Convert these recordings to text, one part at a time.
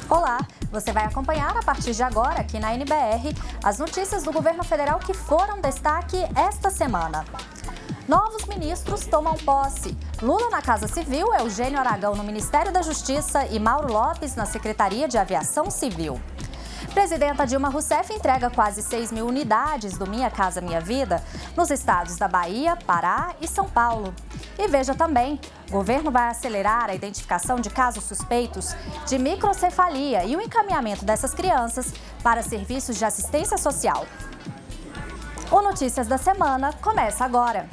Olá, você vai acompanhar a partir de agora aqui na NBR as notícias do governo federal que foram destaque esta semana. Novos ministros tomam posse. Lula na Casa Civil, Eugênio Aragão no Ministério da Justiça e Mauro Lopes na Secretaria de Aviação Civil. Presidenta Dilma Rousseff entrega quase 6.000 unidades do Minha Casa Minha Vida nos estados da Bahia, Pará e São Paulo. E veja também, o governo vai acelerar a identificação de casos suspeitos de microcefalia e o encaminhamento dessas crianças para serviços de assistência social. O Notícias da Semana começa agora.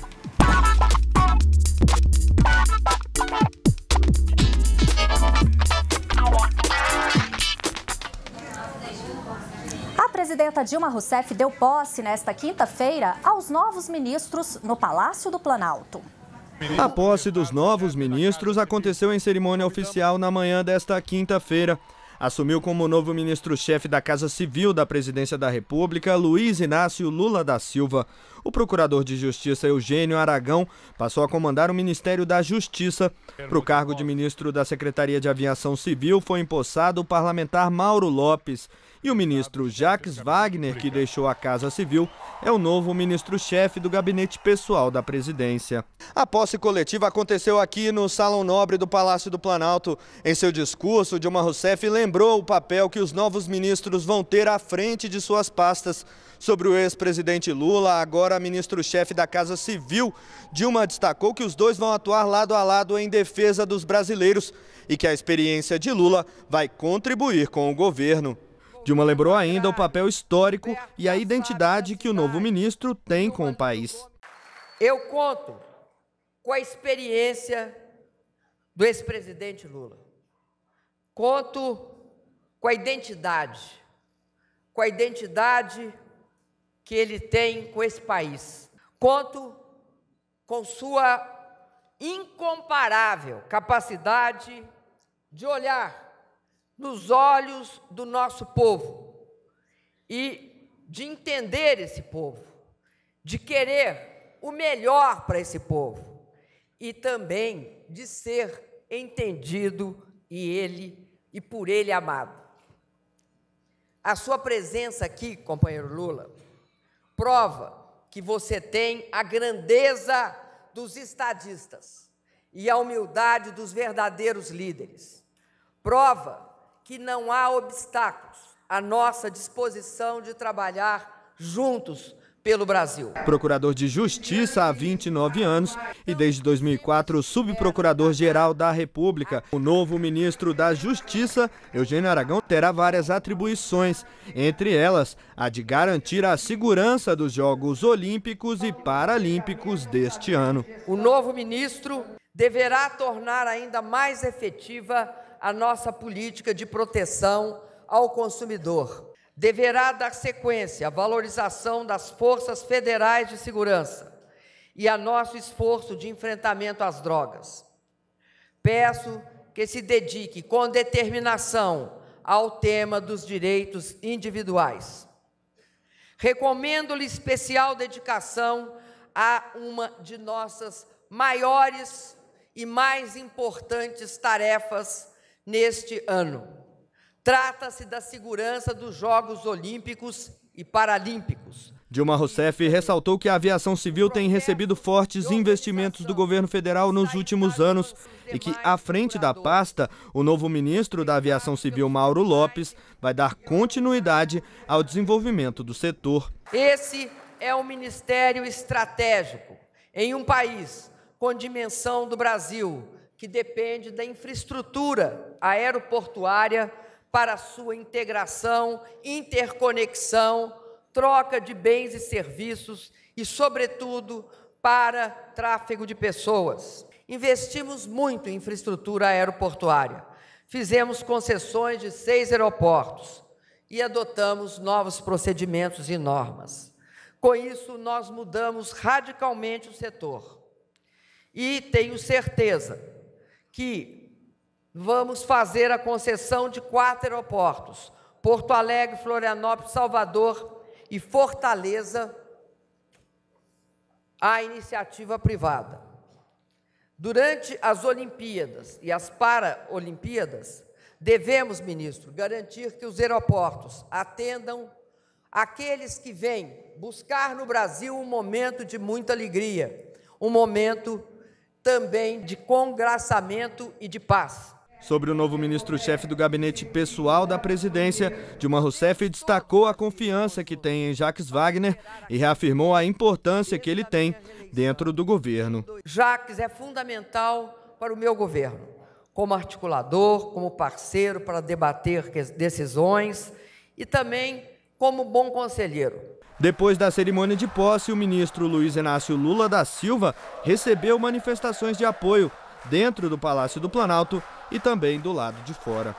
A presidenta Dilma Rousseff deu posse nesta quinta-feira aos novos ministros no Palácio do Planalto. A posse dos novos ministros aconteceu em cerimônia oficial na manhã desta quinta-feira. Assumiu como novo ministro-chefe da Casa Civil da Presidência da República, Luiz Inácio Lula da Silva. O procurador de Justiça, Eugênio Aragão, passou a comandar o Ministério da Justiça. Para o cargo de ministro da Secretaria de Aviação Civil foi empossado o parlamentar Mauro Lopes. E o ministro Jacques Wagner, que deixou a Casa Civil, é o novo ministro-chefe do gabinete pessoal da presidência. A posse coletiva aconteceu aqui no Salão Nobre do Palácio do Planalto. Em seu discurso, Dilma Rousseff lembrou o papel que os novos ministros vão ter à frente de suas pastas. Sobre o ex-presidente Lula, agora ministro-chefe da Casa Civil, Dilma destacou que os dois vão atuar lado a lado em defesa dos brasileiros e que a experiência de Lula vai contribuir com o governo. Dilma lembrou ainda o papel histórico e a identidade que o novo ministro tem com o país. Eu conto com a experiência do ex-presidente Lula. Conto com a identidade que ele tem com esse país. Conto com sua incomparável capacidade de olhar nos olhos do nosso povo e de entender esse povo, de querer o melhor para esse povo e também de ser entendido e por ele amado. A sua presença aqui, companheiro Lula, prova que você tem a grandeza dos estadistas e a humildade dos verdadeiros líderes. Prova que não há obstáculos à nossa disposição de trabalhar juntos pelo Brasil. Procurador de Justiça há 29 anos e desde 2004 subprocurador-geral da República. O novo ministro da Justiça, Eugênio Aragão, terá várias atribuições, entre elas a de garantir a segurança dos Jogos Olímpicos e Paralímpicos deste ano. O novo ministro deverá tornar ainda mais efetiva a nossa política de proteção ao consumidor. Deverá dar sequência à valorização das forças federais de segurança e a nosso esforço de enfrentamento às drogas. Peço que se dedique com determinação ao tema dos direitos individuais. Recomendo-lhe especial dedicação a uma de nossas maiores e mais importantes tarefas neste ano. Trata-se da segurança dos Jogos Olímpicos e Paralímpicos. Dilma Rousseff ressaltou que a aviação civil tem recebido fortes investimentos do governo federal nos últimos anos e que, à frente da pasta, o novo ministro da Aviação Civil, Mauro Lopes, vai dar continuidade ao desenvolvimento do setor. Esse é um ministério estratégico em um país com dimensão do Brasil, que depende da infraestrutura aeroportuária para sua integração, interconexão, troca de bens e serviços e, sobretudo, para tráfego de pessoas. Investimos muito em infraestrutura aeroportuária. Fizemos concessões de 6 aeroportos e adotamos novos procedimentos e normas. Com isso, nós mudamos radicalmente o setor. E tenho certeza que vamos fazer a concessão de 4 aeroportos, Porto Alegre, Florianópolis, Salvador e Fortaleza, à iniciativa privada. Durante as Olimpíadas e as Paralimpíadas, Devemos, ministro, garantir que os aeroportos atendam aqueles que vêm buscar no Brasil um momento de muita alegria, um momento também de congraçamento e de paz. Sobre o novo ministro-chefe do gabinete pessoal da presidência, Dilma Rousseff destacou a confiança que tem em Jacques Wagner e reafirmou a importância que ele tem dentro do governo. Jacques é fundamental para o meu governo, como articulador, como parceiro para debater decisões e também como bom conselheiro. Depois da cerimônia de posse, o ministro Luiz Inácio Lula da Silva recebeu manifestações de apoio dentro do Palácio do Planalto e também do lado de fora.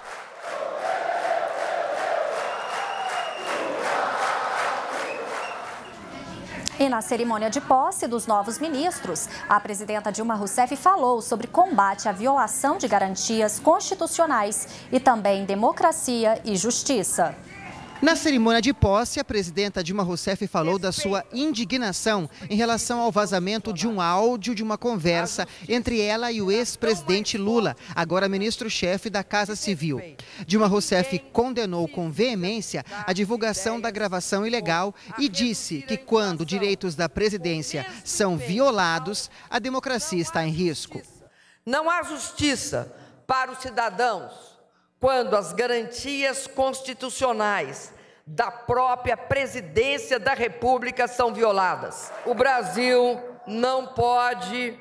E na cerimônia de posse dos novos ministros, a presidenta Dilma Rousseff falou sobre combate à violação de garantias constitucionais e também democracia e justiça. Na cerimônia de posse, a presidenta Dilma Rousseff falou da sua indignação em relação ao vazamento de um áudio de uma conversa entre ela e o ex-presidente Lula, agora ministro-chefe da Casa Civil. Dilma Rousseff condenou com veemência a divulgação da gravação ilegal e disse que quando direitos da presidência são violados, a democracia está em risco. Não há justiça para os cidadãos quando as garantias constitucionais da própria presidência da República são violadas. O Brasil não pode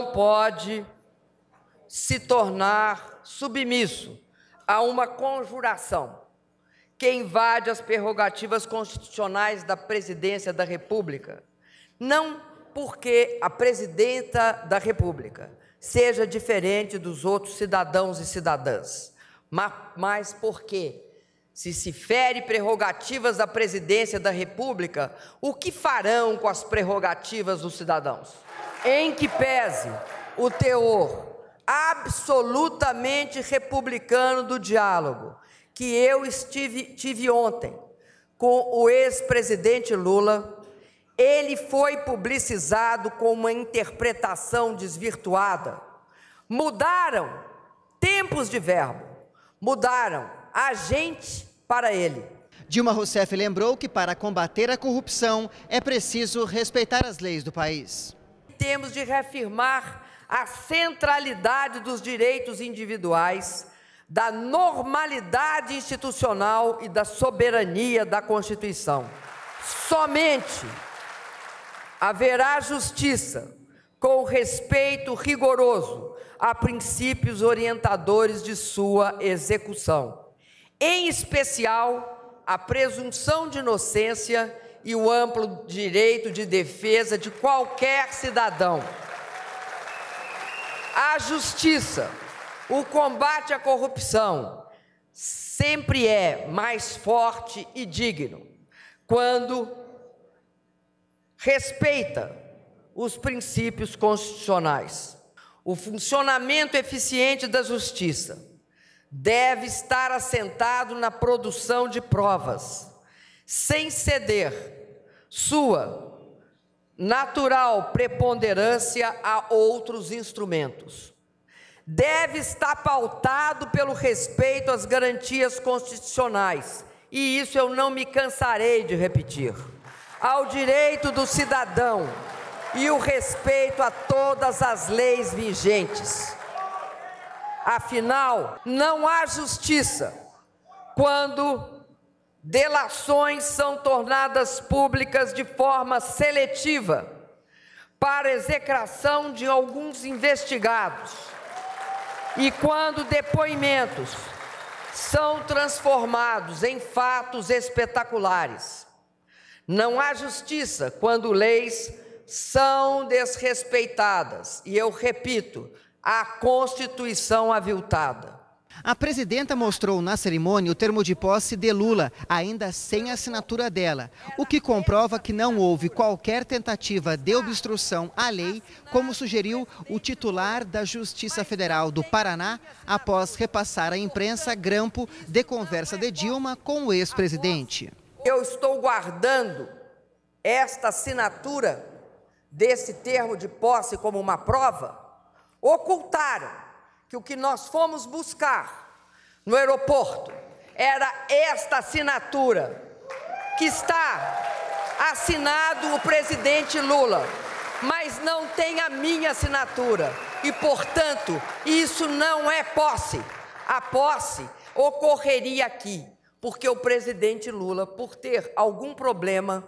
se tornar submisso a uma conjuração que invade as prerrogativas constitucionais da presidência da República. Não porque a presidenta da República seja diferente dos outros cidadãos e cidadãs, mas porque, se fere prerrogativas da presidência da República, o que farão com as prerrogativas dos cidadãos? Em que pese o teor absolutamente republicano do diálogo que eu tive ontem com o ex-presidente Lula, ele foi publicizado com uma interpretação desvirtuada. Mudaram tempos de verbo. Mudaram a gente para ele. Dilma Rousseff lembrou que para combater a corrupção é preciso respeitar as leis do país. Temos de reafirmar a centralidade dos direitos individuais, da normalidade institucional e da soberania da Constituição. Somente haverá justiça com respeito rigoroso a princípios orientadores de sua execução, em especial a presunção de inocência e o amplo direito de defesa de qualquer cidadão. A justiça, o combate à corrupção, sempre é mais forte e digno quando respeita os princípios constitucionais. O funcionamento eficiente da justiça deve estar assentado na produção de provas, sem ceder sua natural preponderância a outros instrumentos. Deve estar pautado pelo respeito às garantias constitucionais, e isso eu não me cansarei de repetir, ao direito do cidadão e o respeito a todas as leis vigentes. Afinal, não há justiça quando delações são tornadas públicas de forma seletiva para execração de alguns investigados e quando depoimentos são transformados em fatos espetaculares. Não há justiça quando leis são desrespeitadas e, eu repito, a Constituição aviltada. A presidenta mostrou na cerimônia o termo de posse de Lula, ainda sem assinatura dela, o que comprova que não houve qualquer tentativa de obstrução à lei, como sugeriu o titular da Justiça Federal do Paraná, após repassar à imprensa grampo de conversa de Dilma com o ex-presidente. Eu estou guardando esta assinatura desse termo de posse como uma prova. Ocultaram que o que nós fomos buscar no aeroporto, era esta assinatura, que está assinado o presidente Lula, mas não tem a minha assinatura e, portanto, isso não é posse. A posse ocorreria aqui, porque o presidente Lula, por ter algum problema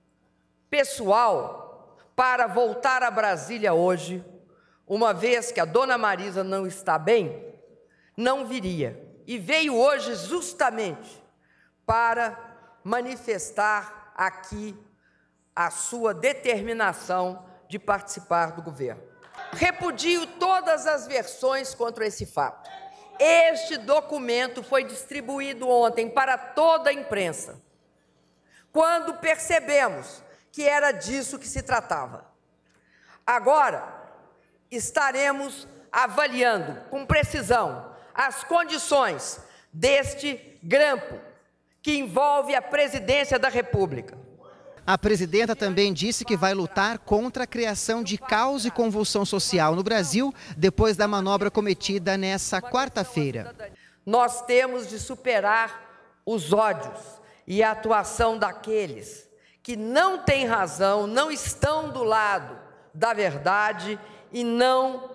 pessoal para voltar a Brasília hoje, uma vez que a dona Marisa não está bem, não viria. E veio hoje justamente para manifestar aqui a sua determinação de participar do governo. Repudio todas as versões contra esse fato. Este documento foi distribuído ontem para toda a imprensa, quando percebemos que era disso que se tratava. Agora, estaremos avaliando com precisão as condições deste grampo que envolve a presidência da República. A presidenta também disse que vai lutar contra a criação de caos e convulsão social no Brasil depois da manobra cometida nessa quarta-feira. Nós temos de superar os ódios e a atuação daqueles que não têm razão, não estão do lado da verdade e não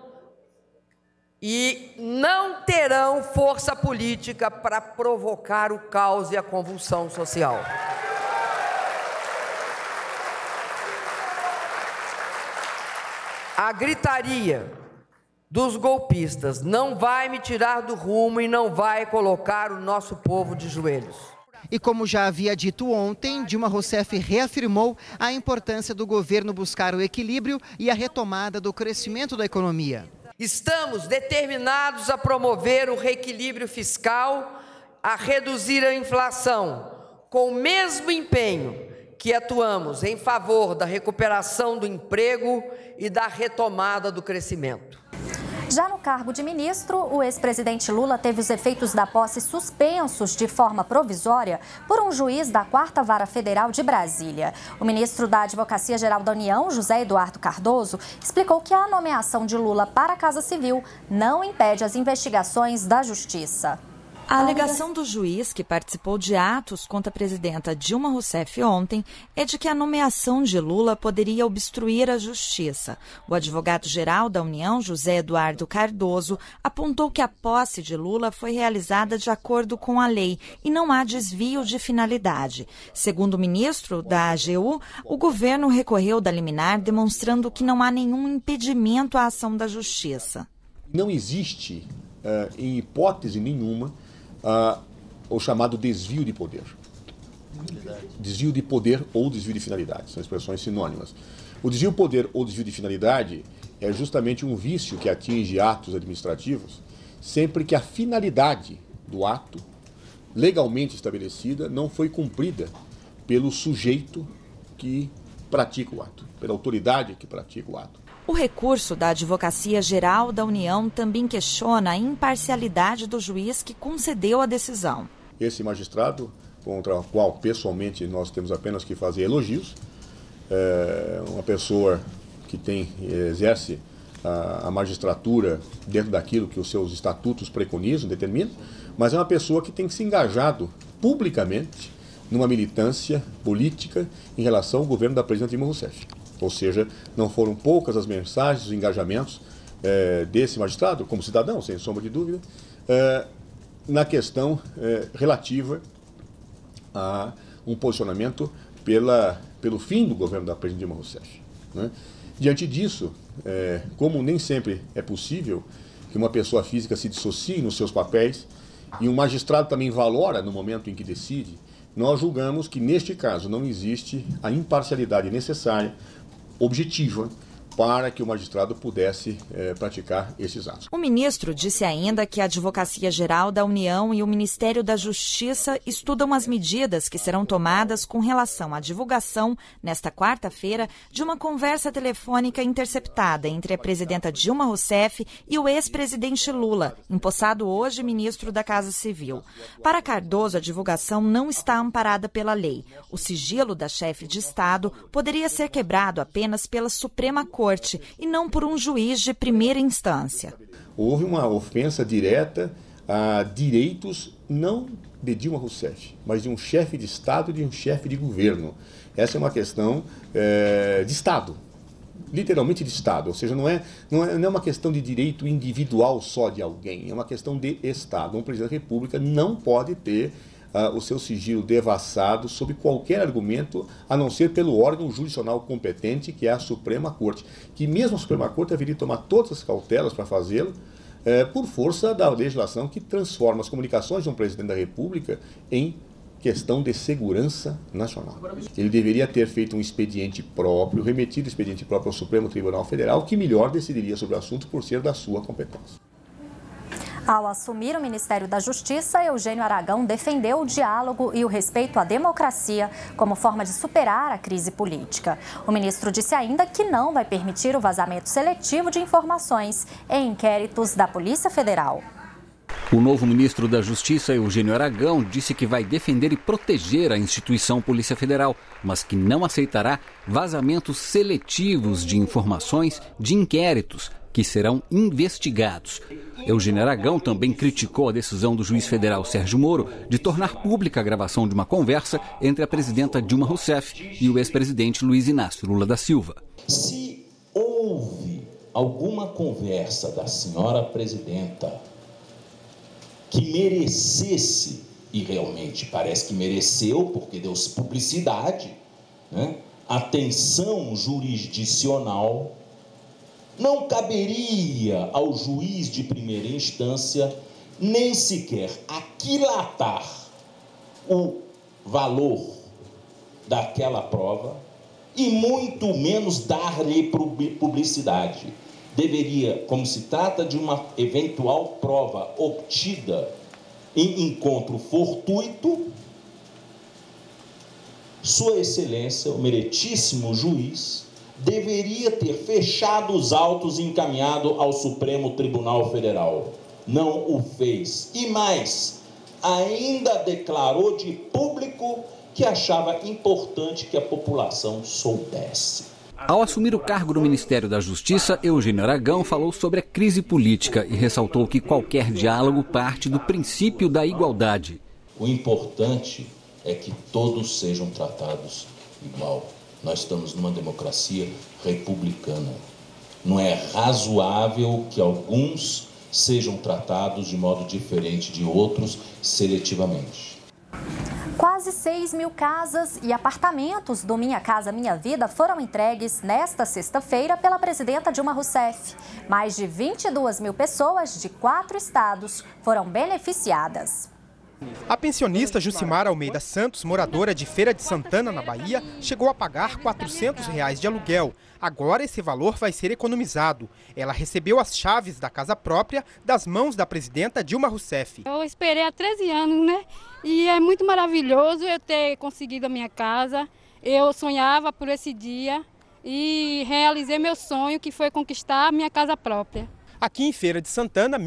terão força política para provocar o caos e a convulsão social. A gritaria dos golpistas não vai me tirar do rumo e não vai colocar o nosso povo de joelhos. E como já havia dito ontem, Dilma Rousseff reafirmou a importância do governo buscar o equilíbrio e a retomada do crescimento da economia. Estamos determinados a promover o reequilíbrio fiscal, a reduzir a inflação, com o mesmo empenho que atuamos em favor da recuperação do emprego e da retomada do crescimento. Já no cargo de ministro, o ex-presidente Lula teve os efeitos da posse suspensos de forma provisória por um juiz da 4ª Vara Federal de Brasília. O ministro da Advocacia Geral da União, José Eduardo Cardoso, explicou que a nomeação de Lula para a Casa Civil não impede as investigações da Justiça. A alegação do juiz, que participou de atos contra a presidenta Dilma Rousseff ontem, é de que a nomeação de Lula poderia obstruir a justiça. O advogado-geral da União, José Eduardo Cardoso, apontou que a posse de Lula foi realizada de acordo com a lei e não há desvio de finalidade. Segundo o ministro da AGU, o governo recorreu da liminar, demonstrando que não há nenhum impedimento à ação da justiça. Não existe, em hipótese nenhuma, o chamado desvio de poder. Desvio de poder ou desvio de finalidade, são expressões sinônimas. O desvio de poder ou desvio de finalidade é justamente um vício que atinge atos administrativos sempre que a finalidade do ato, legalmente estabelecida, não foi cumprida pelo sujeito que pratica o ato, pela autoridade que pratica o ato. O recurso da Advocacia Geral da União também questiona a imparcialidade do juiz que concedeu a decisão. Esse magistrado, contra o qual pessoalmente nós temos apenas que fazer elogios, é uma pessoa que exerce a magistratura dentro daquilo que os seus estatutos preconizam, determinam, mas é uma pessoa que tem se engajado publicamente numa militância política em relação ao governo da presidenta Dilma Rousseff. Ou seja, não foram poucas as mensagens, os engajamentos desse magistrado, como cidadão, sem sombra de dúvida, na questão relativa a um posicionamento pelo fim do governo da presidenta Dilma Rousseff, né? Diante disso, como nem sempre é possível que uma pessoa física se dissocie nos seus papéis e um magistrado também valora no momento em que decide, nós julgamos que neste caso não existe a imparcialidade necessária, objetiva, para que o magistrado pudesse praticar esses atos. O ministro disse ainda que a Advocacia Geral da União e o Ministério da Justiça estudam as medidas que serão tomadas com relação à divulgação, nesta quarta-feira, de uma conversa telefônica interceptada entre a presidenta Dilma Rousseff e o ex-presidente Lula, empossado hoje ministro da Casa Civil. Para Cardoso, a divulgação não está amparada pela lei. O sigilo da chefe de Estado poderia ser quebrado apenas pela Suprema Corte e não por um juiz de primeira instância. Houve uma ofensa direta direitos não de Dilma Rousseff, mas de um chefe de Estado e de um chefe de governo. Essa é uma questão de Estado, literalmente de Estado, ou seja, não é uma questão de direito individual só de alguém, é uma questão de Estado. Um presidente da República não pode ter o seu sigilo devassado sob qualquer argumento, a não ser pelo órgão jurisdicional competente, que é a Suprema Corte, que mesmo a Suprema Corte deveria tomar todas as cautelas para fazê-lo, por força da legislação que transforma as comunicações de um presidente da República em questão de segurança nacional. Ele deveria ter feito um expediente próprio, remetido o expediente próprio ao Supremo Tribunal Federal, que melhor decidiria sobre o assunto por ser da sua competência. Ao assumir o Ministério da Justiça, Eugênio Aragão defendeu o diálogo e o respeito à democracia como forma de superar a crise política. O ministro disse ainda que não vai permitir o vazamento seletivo de informações em inquéritos da Polícia Federal. O novo ministro da Justiça, Eugênio Aragão, disse que vai defender e proteger a instituição Polícia Federal, mas que não aceitará vazamentos seletivos de informações de inquéritos que serão investigados. Eugênio Aragão também criticou a decisão do juiz federal Sérgio Moro de tornar pública a gravação de uma conversa entre a presidenta Dilma Rousseff e o ex-presidente Luiz Inácio Lula da Silva. Se houve alguma conversa da senhora presidenta que merecesse, e realmente parece que mereceu, porque deu publicidade, atenção jurisdicional, não caberia ao juiz de primeira instância nem sequer aquilatar o valor daquela prova e muito menos dar-lhe publicidade. Deveria, como se trata de uma eventual prova obtida em encontro fortuito, Sua Excelência, o meritíssimo juiz, deveria ter fechado os autos e encaminhado ao Supremo Tribunal Federal. Não o fez. E mais, ainda declarou de público que achava importante que a população soubesse. Ao assumir o cargo no Ministério da Justiça, Eugênio Aragão falou sobre a crise política e ressaltou que qualquer diálogo parte do princípio da igualdade. O importante é que todos sejam tratados igual. Nós estamos numa democracia republicana. Não é razoável que alguns sejam tratados de modo diferente de outros seletivamente. Quase 6 mil casas e apartamentos do Minha Casa Minha Vida foram entregues nesta sexta-feira pela presidenta Dilma Rousseff. Mais de 22 mil pessoas de 4 estados foram beneficiadas. A pensionista Jucimara Almeida Santos, moradora de Feira de Santana, na Bahia, chegou a pagar R$ 400 de aluguel. Agora esse valor vai ser economizado. Ela recebeu as chaves da casa própria das mãos da presidenta Dilma Rousseff. Eu esperei há 13 anos, né? E é muito maravilhoso eu ter conseguido a minha casa. Eu sonhava por esse dia e realizei meu sonho, que foi conquistar a minha casa própria. Aqui em Feira de Santana,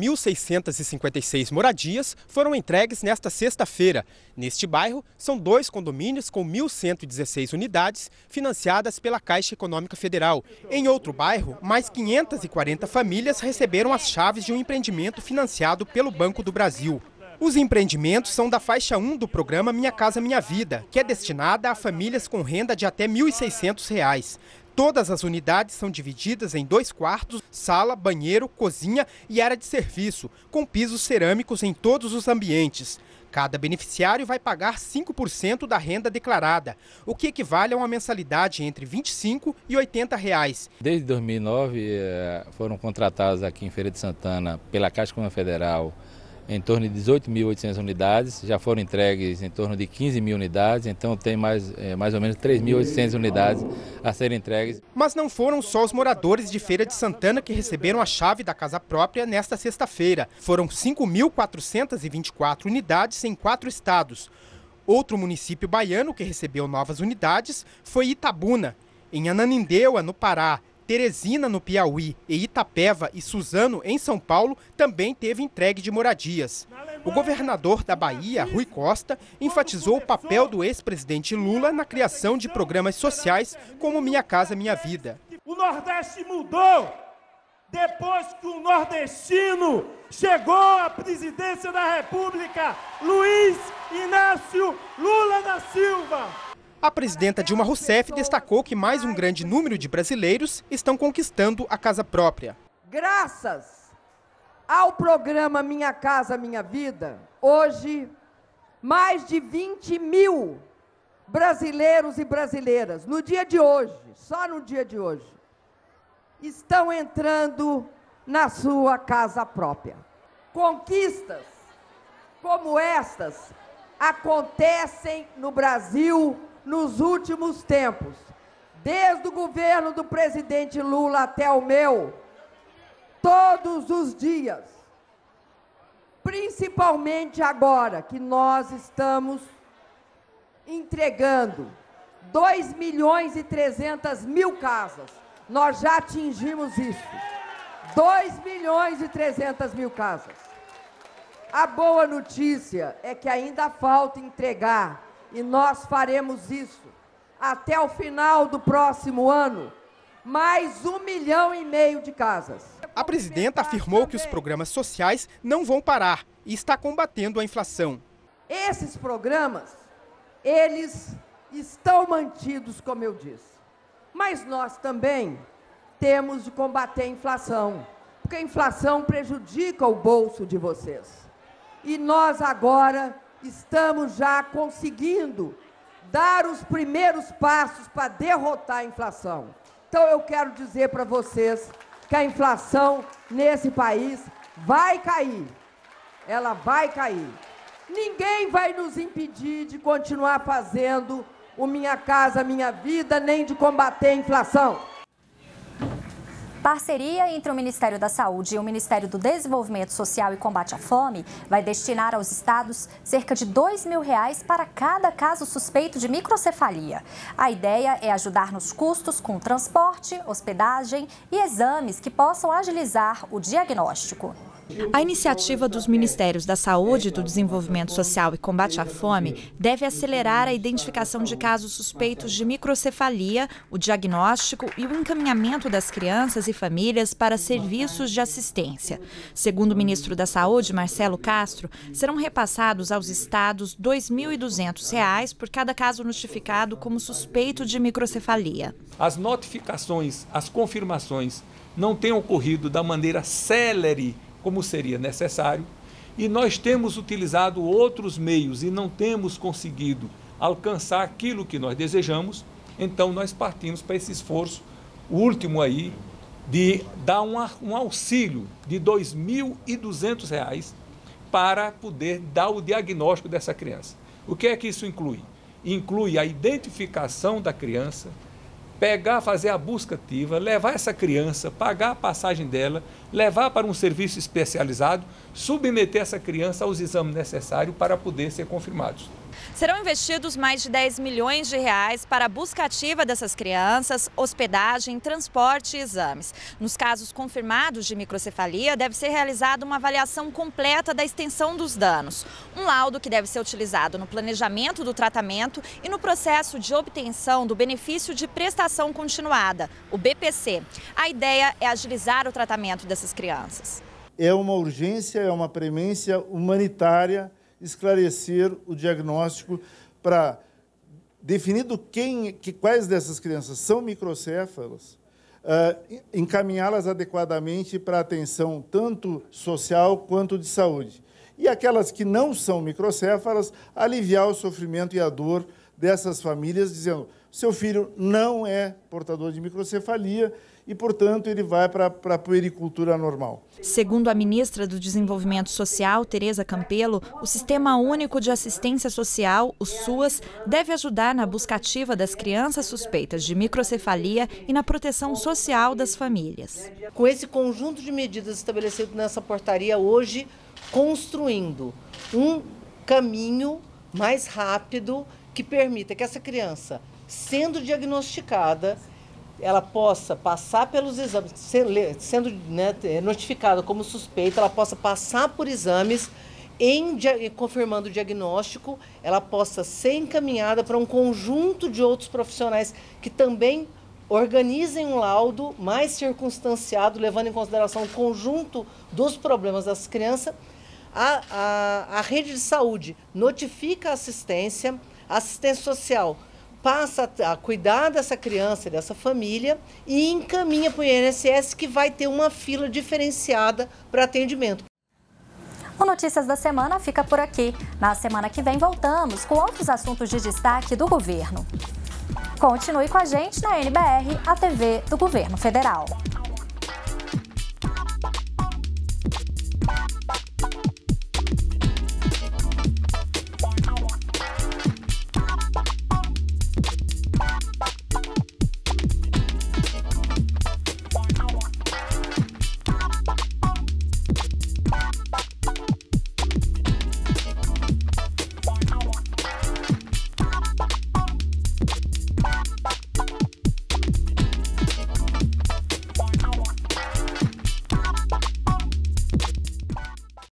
1.656 moradias foram entregues nesta sexta-feira. Neste bairro, são 2 condomínios com 1.116 unidades financiadas pela Caixa Econômica Federal. Em outro bairro, mais 540 famílias receberam as chaves de um empreendimento financiado pelo Banco do Brasil. Os empreendimentos são da faixa 1 do programa Minha Casa Minha Vida, que é destinada a famílias com renda de até R$ 1.600. Todas as unidades são divididas em 2 quartos, sala, banheiro, cozinha e área de serviço, com pisos cerâmicos em todos os ambientes. Cada beneficiário vai pagar 5% da renda declarada, o que equivale a uma mensalidade entre R$ 25 e R$ 80. Desde 2009 foram contratados aqui em Feira de Santana pela Caixa Econômica Federal em torno de 18.800 unidades, já foram entregues em torno de 15 mil unidades, então tem mais ou menos 3.800 unidades a serem entregues. Mas não foram só os moradores de Feira de Santana que receberam a chave da casa própria nesta sexta-feira. Foram 5.424 unidades em 4 estados. Outro município baiano que recebeu novas unidades foi Itabuna. Em Ananindeua, no Pará, Teresina, no Piauí, e Itapeva e Suzano, em São Paulo, também teve entregue de moradias. O governador da Bahia, Rui Costa, enfatizou o papel do ex-presidente Lula na criação de programas sociais como Minha Casa Minha Vida. O Nordeste mudou depois que o nordestino chegou à presidência da República, Luiz Inácio Lula da Silva. A presidenta Dilma Rousseff destacou que mais um grande número de brasileiros estão conquistando a casa própria. Graças ao programa Minha Casa Minha Vida, hoje, mais de 20 mil brasileiros e brasileiras, no dia de hoje, só no dia de hoje, estão entrando na sua casa própria. Conquistas como estas acontecem no Brasil nos últimos tempos, desde o governo do presidente Lula até o meu, todos os dias, principalmente agora que nós estamos entregando 2.300.000 casas. Nós já atingimos isso, 2.300.000 casas. A boa notícia é que ainda falta entregar, e nós faremos isso até o final do próximo ano, mais 1,5 milhão de casas. A presidenta afirmou que os programas sociais não vão parar e está combatendo a inflação. Esses programas, eles estão mantidos, como eu disse. Mas nós também temos de combater a inflação, porque a inflação prejudica o bolso de vocês. E nós agora estamos já conseguindo dar os primeiros passos para derrotar a inflação. Então eu quero dizer para vocês que a inflação nesse país vai cair. Ela vai cair. Ninguém vai nos impedir de continuar fazendo o Minha Casa Minha Vida, nem de combater a inflação. Parceria entre o Ministério da Saúde e o Ministério do Desenvolvimento Social e Combate à Fome vai destinar aos estados cerca de R$2.000 para cada caso suspeito de microcefalia. A ideia é ajudar nos custos com transporte, hospedagem e exames que possam agilizar o diagnóstico. A iniciativa dos Ministérios da Saúde, do Desenvolvimento Social e Combate à Fome deve acelerar a identificação de casos suspeitos de microcefalia, o diagnóstico e o encaminhamento das crianças e famílias para serviços de assistência. Segundo o ministro da Saúde, Marcelo Castro, serão repassados aos estados R$ 2.200 por cada caso notificado como suspeito de microcefalia. As notificações, as confirmações não têm ocorrido da maneira célere como seria necessário, e nós temos utilizado outros meios e não temos conseguido alcançar aquilo que nós desejamos, então nós partimos para esse esforço, o último aí, de dar um auxílio de R$ 2.200 para poder dar o diagnóstico dessa criança. O que é que isso inclui? Inclui a identificação da criança, fazer a busca ativa, levar essa criança, pagar a passagem dela, levar para um serviço especializado, submeter essa criança aos exames necessários para poder ser confirmados. Serão investidos mais de R$10 milhões para a busca ativa dessas crianças, hospedagem, transporte e exames. Nos casos confirmados de microcefalia, deve ser realizada uma avaliação completa da extensão dos danos. Um laudo que deve ser utilizado no planejamento do tratamento e no processo de obtenção do benefício de prestação continuada, o BPC. A ideia é agilizar o tratamento dessas crianças. É uma urgência, é uma premência humanitária esclarecer o diagnóstico para, definido quais dessas crianças são microcéfalas, encaminhá-las adequadamente para atenção tanto social quanto de saúde. E aquelas que não são microcéfalas, aliviar o sofrimento e a dor dessas famílias, dizendo: seu filho não é portador de microcefalia e, portanto, ele vai para a puericultura normal. Segundo a ministra do Desenvolvimento Social, Tereza Campelo, o Sistema Único de Assistência Social, o SUAS, deve ajudar na busca ativa das crianças suspeitas de microcefalia e na proteção social das famílias. Com esse conjunto de medidas estabelecido nessa portaria hoje, construindo um caminho mais rápido que permita que essa criança, sendo diagnosticada, ela possa passar pelos exames, sendo notificada como suspeita, ela possa passar por exames, confirmando o diagnóstico, ela possa ser encaminhada para um conjunto de outros profissionais que também organizem um laudo mais circunstanciado, levando em consideração o conjunto dos problemas das crianças. A rede de saúde notifica a assistência social passa a cuidar dessa criança, dessa família e encaminha para o INSS, que vai ter uma fila diferenciada para atendimento. O Notícias da Semana fica por aqui. Na semana que vem voltamos com outros assuntos de destaque do governo. Continue com a gente na NBR, a TV do Governo Federal.